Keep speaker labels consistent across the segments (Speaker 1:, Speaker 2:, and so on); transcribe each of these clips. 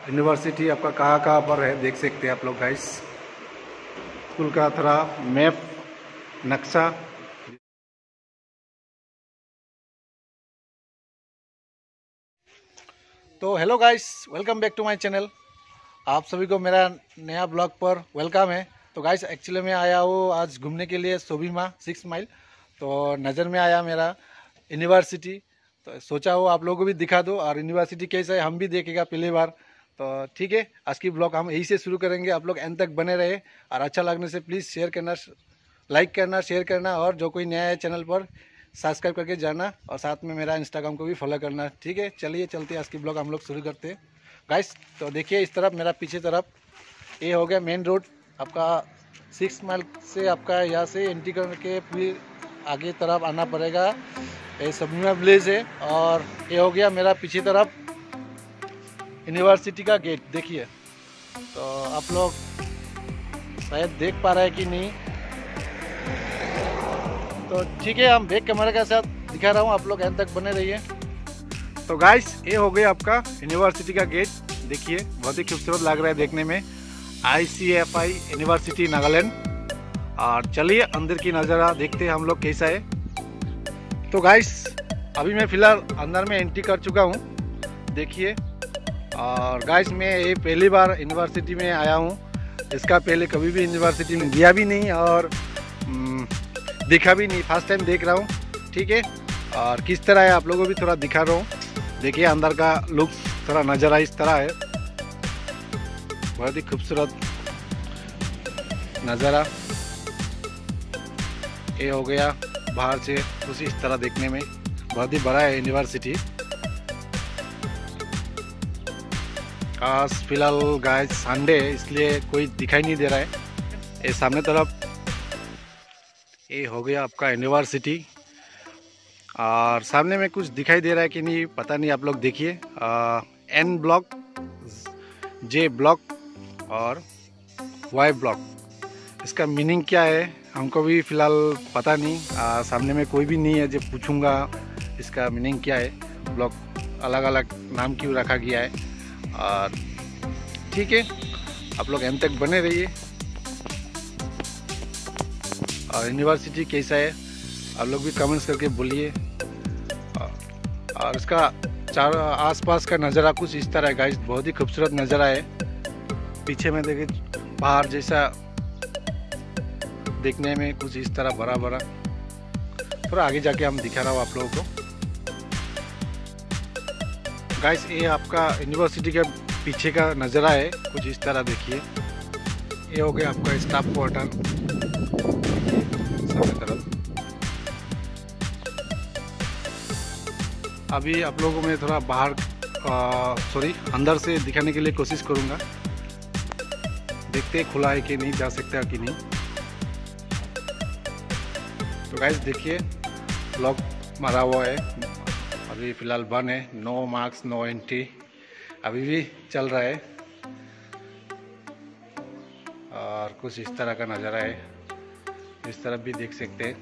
Speaker 1: University आपका कहाँ कहाँ पर है देख सकते हैं आप लोग गाइस। स्कूल का थोड़ा मैप नक्शा। तो hello guys, welcome back to my channel. आप सभी को मेरा नया ब्लॉग पर वेलकम है। तो गाइस एक्चुअली मैं आया हूँ आज घूमने के लिए सोबीमा 6 माइल। तो नज़र में आया मेरा यूनिवर्सिटी, तो सोचा हो आप लोगों को भी दिखा दो और यूनिवर्सिटी कैसा है हम भी देखेगा पहली बार। तो ठीक है, आज की ब्लॉग हम यही से शुरू करेंगे। आप लोग एंड तक बने रहे और अच्छा लगने से प्लीज़ शेयर करना, लाइक करना, शेयर करना और जो कोई नया है चैनल पर सब्सक्राइब करके जाना और साथ में मेरा इंस्टाग्राम को भी फॉलो करना। ठीक है, चलिए चलते हैं, आज की ब्लॉग हम लोग शुरू करते हैं गाइस। तो देखिए इस तरफ मेरा पीछे तरफ ये हो गया मेन रोड आपका 6 माइल से। आपका यहाँ से एंट्री करके फिर आगे तरफ आना पड़ेगा, ये सोबीमा विलेज है। और ये हो गया मेरा पीछे तरफ यूनिवर्सिटी का गेट। देखिए तो आप लोग शायद देख पा रहे हैं कि नहीं। तो ठीक है, हम बैक कैमरा के साथ दिखा रहा हूँ, आप लोग एंड तक बने रहिए। तो गाइस ये हो गया आपका यूनिवर्सिटी का गेट। देखिए बहुत ही खूबसूरत लग रहा है देखने में, ICFI यूनिवर्सिटी नागालैंड। और चलिए अंदर की नज़ारा देखते हैं हम लोग कैसा है। तो गाइस अभी मैं फ़िलहाल अंदर में एंट्री कर चुका हूँ, देखिए। और गाइस मैं ये पहली बार यूनिवर्सिटी में आया हूँ, इसका पहले कभी भी यूनिवर्सिटी में गया भी नहीं और देखा भी नहीं, फर्स्ट टाइम देख रहा हूँ। ठीक है, और किस तरह है आप लोगों को भी थोड़ा दिखा रहा हूँ। देखिए अंदर का लुक थोड़ा नज़ारा इस तरह है, बहुत ही खूबसूरत नज़ारा। ये हो गया बाहर से कुछ इस तरह देखने में, बहुत ही बड़ा है यूनिवर्सिटी। आज फिलहाल गाइस संडे है इसलिए कोई दिखाई नहीं दे रहा है। ये सामने तरफ ये हो गया आपका यूनिवर्सिटी और सामने में कुछ दिखाई दे रहा है कि नहीं पता नहीं, आप लोग देखिए। N ब्लॉक, J ब्लॉक और Y ब्लॉक, इसका मीनिंग क्या है हमको भी फ़िलहाल पता नहीं। सामने में कोई भी नहीं है जो पूछूंगा इसका मीनिंग क्या है, ब्लॉक अलग अलग नाम क्यों रखा गया है। और ठीक है, आप लोग एंड तक बने रहिए। और यूनिवर्सिटी कैसा है आप लोग भी कमेंट्स करके बोलिए। और इसका चारों आसपास का नज़ारा कुछ इस तरह है गाइस, बहुत ही खूबसूरत नज़ारा है। पीछे में देखिए पहाड़ जैसा देखने में कुछ इस तरह बड़ा बड़ा, थोड़ा आगे जाके हम दिखा रहा हूँ आप लोगों को। गाइस ये आपका यूनिवर्सिटी के पीछे का नज़ारा है, कुछ इस तरह देखिए। ये हो गया आपका स्टाफ क्वार्टर सामने तरफ। अभी आप लोगों को मैं थोड़ा बाहर अंदर से दिखाने के लिए कोशिश करूँगा, देखते हैं खुला है कि नहीं, जा सकता है कि नहीं। तो गाइस देखिए लॉक मारा हुआ है, अभी फ़िलहाल बंद है, नो मार्क्स नो एंट्री अभी भी चल रहा है। और कुछ इस तरह का नज़ारा है, इस तरफ भी देख सकते हैं।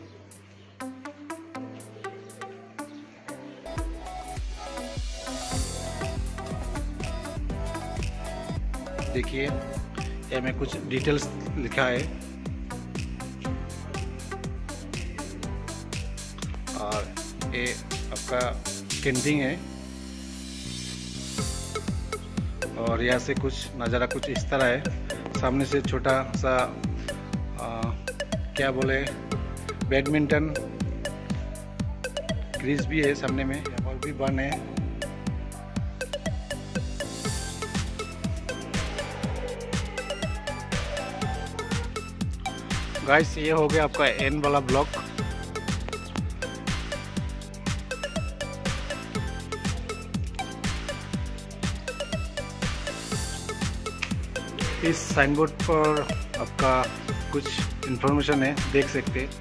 Speaker 1: देखिए ये में कुछ डिटेल्स लिखा है और ये आपका कैंटीन है। और यहाँ से कुछ नज़ारा कुछ इस तरह है, सामने से छोटा सा क्या बोले बैडमिंटन क्रीज भी है सामने में, और भी बन है। गाइस ये हो गया आपका N वाला ब्लॉक। इस साइन बोर्ड पर आपका कुछ इंफॉर्मेशन है, देख सकते हैं।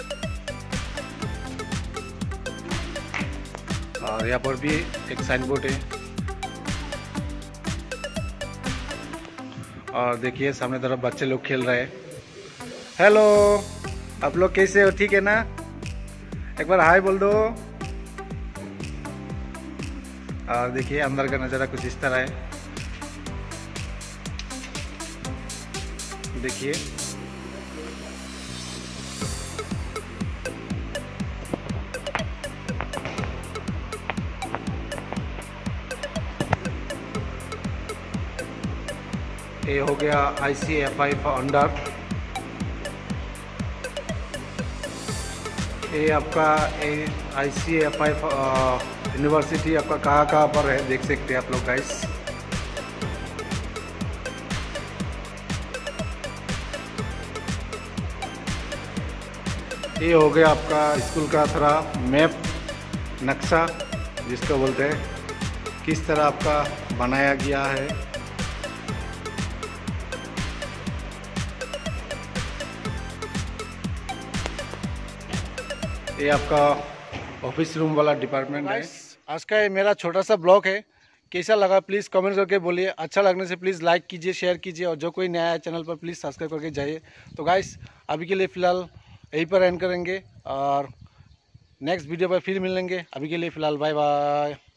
Speaker 1: और यहाँ पर भी एक साइन बोर्ड है। और देखिए सामने तरफ बच्चे लोग खेल रहे हैं। हेलो, आप लोग कैसे हो, ठीक है ना? एक बार हाय बोल दो। और देखिए अंदर का नज़ारा कुछ इस तरह है। देखिए ये हो गया ICFI अंडर। ये आपका ICFI यूनिवर्सिटी आपका कहाँ पर है देख सकते हैं आप लोग गाइस। ये हो गया आपका स्कूल का थोड़ा मैप, नक्शा जिसको बोलते हैं, किस तरह आपका बनाया गया है। ये आपका ऑफिस रूम वाला डिपार्टमेंट है। आज का ये मेरा छोटा सा ब्लॉग है, कैसा लगा प्लीज़ कमेंट करके बोलिए। अच्छा लगने से प्लीज़ लाइक कीजिए, शेयर कीजिए, और जो कोई नया है चैनल पर प्लीज़ सब्सक्राइब करके जाइए। तो गाइस अभी के लिए फ़िलहाल यहीं पर एंड करेंगे और नेक्स्ट वीडियो पर फिर मिलेंगे। अभी के लिए फ़िलहाल बाय बाय।